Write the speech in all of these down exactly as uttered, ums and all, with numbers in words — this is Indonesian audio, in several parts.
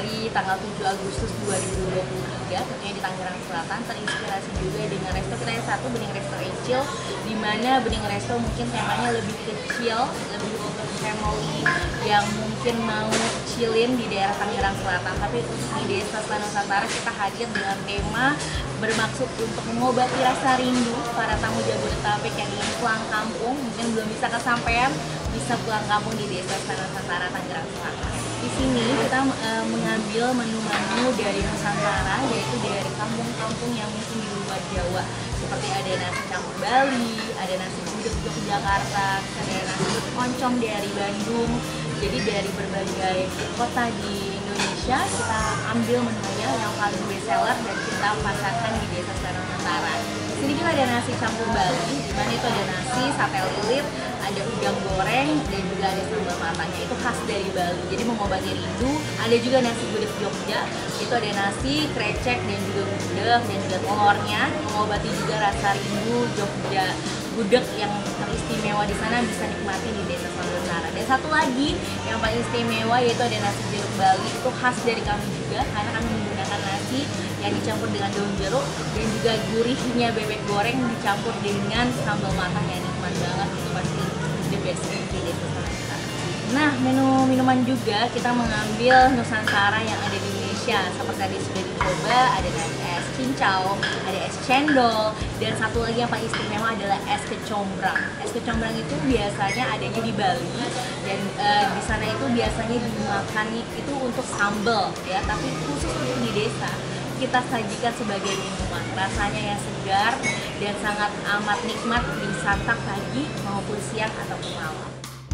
Bali tanggal tujuh Agustus dua ribu dua puluh tiga, tentunya di Tangerang Selatan, terinspirasi juga dengan resto kita yang satu, Bening Resto Ecil, di mana Bening Resto mungkin temanya lebih kecil, lebih untuk family yang mungkin mau chillin di daerah Tangerang Selatan. Tapi untuk di Desa Selatan Nusantara kita hadir dengan tema bermaksud untuk mengobati rasa rindu para tamu Jabodetabek yang ingin pulang kampung, mungkin belum bisa kesampaian, bisa pulang kampung di Desa Selatan Nusantara Tangerang Selatan. Di sini kita e, mengambil menu-menu dari Nusantara, yaitu dari kampung-kampung yang mungkin di luar Jawa, seperti ada nasi campur Bali, ada nasi gudeg Yogyakarta, ada nasi oncom dari Bandung. Jadi dari berbagai kota di Indonesia kita ambil menunya yang paling best seller dan kita pasarkan di Desa Selatan Nusantara. Di sini juga ada nasi campur Bali, di mana itu ada nasi, sate lilit, ada udang goreng, dan juga ada sambal matanya. Itu khas dari Bali, jadi mengobati rindu. Ada juga nasi gudeg Jogja, itu ada nasi, krecek, dan juga gudeg, dan juga telurnya, mengobati juga rasa rindu Jogja. Gudeg yang teristimewa di sana bisa nikmati di Desa Selatan Nusantara. Dan satu lagi yang paling istimewa yaitu ada nasi jeruk Bali, itu khas dari kami juga karena kami menggunakan nasi yang dicampur dengan daun jeruk dan juga gurihnya bebek goreng dicampur dengan sambal matang yang nikmat banget. Itu pasti the best di Desa Selatan Nusantara. Nah, menu minuman juga kita mengambil Nusantara yang ada di Indonesia. Seperti tadi sudah dicoba, ada es cincau, ada es cendol, dan satu lagi yang paling istimewa adalah es kecombrang. Es kecombrang itu biasanya adanya di Bali, dan e, di sana itu biasanya dimakan itu untuk sambal, ya. Tapi khusus untuk di desa kita sajikan sebagai minuman. Rasanya yang segar dan sangat amat nikmat disantap pagi maupun siang ataupun malam.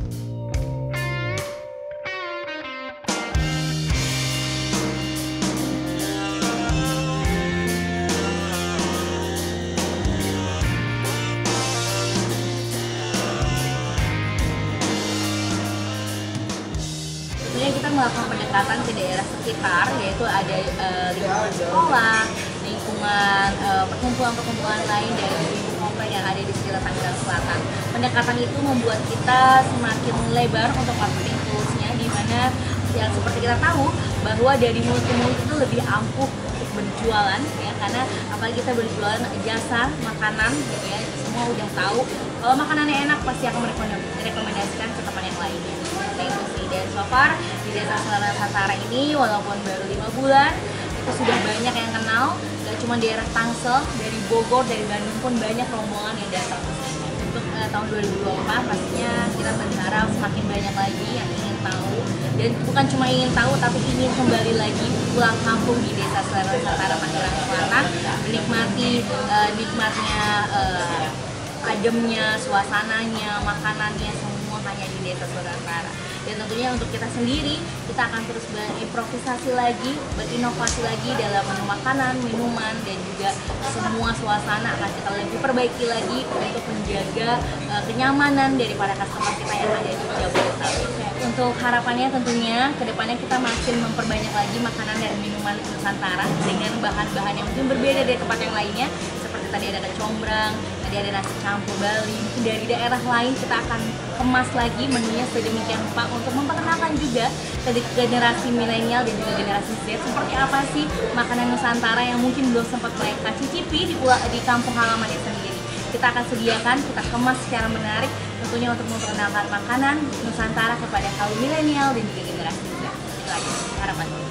Kita melakukan pendekatan ke daerah sekitar, yaitu ada e, lingkungan sekolah, lingkungan e, perkumpulan-perkumpulan lain dari ibu komplek yang ada di sekitar Tangerang Selatan. Pendekatan itu membuat kita semakin lebar untuk marketing toolsnya, di mana yang seperti kita tahu bahwa dari mulut ke mulut itu lebih ampuh untuk berjualan, ya, karena apalagi kita berjualan jasa makanan, gitu ya, semua udah tahu kalau makanannya enak pasti akan merekomendasikan ke teman yang lainnya. Nah, itu sih. Dan so far di Desa Selatan Nusantara ini walaupun baru lima bulan itu sudah banyak yang kenal. Gak cuma daerah Tangsel, dari Bogor, dari Bandung pun banyak rombongan yang datang. Untuk uh, tahun dua ribu dua puluh empat pastinya kita berharap semakin banyak lagi yang ingin tahu, dan bukan cuma ingin tahu tapi ingin kembali lagi pulang kampung di Desa Selatan Nusantara Tangerang Selatan, menikmati uh, nikmatnya uh, ademnya, suasananya, makanannya, semua hanya di Desa Selatan Nusantara. Dan tentunya untuk kita sendiri, kita akan terus berimprovisasi lagi, berinovasi lagi dalam menu makanan, minuman, dan juga semua suasana akan kita lebih perbaiki lagi untuk menjaga uh, kenyamanan daripada customer kita yang ada di Jabodetabek. Untuk harapannya tentunya kedepannya kita makin memperbanyak lagi makanan dan minuman Nusantara dengan bahan-bahan yang mungkin berbeda dari tempat yang lainnya. Seperti tadi ada kecombrang, tadi ada nasi campur Bali. Mungkin dari daerah lain kita akan kemas lagi menunya sedemikian rupa untuk memperkenalkan juga ke generasi milenial dan juga generasi Z seperti apa sih makanan Nusantara yang mungkin belum sempat mereka cicipi di, di kampung halamannya sendiri. Kita akan sediakan, kita kemas secara menarik tentunya untuk memperkenalkan makanan Nusantara kepada kaum milenial dan juga generasi Z. Itu aja harapan.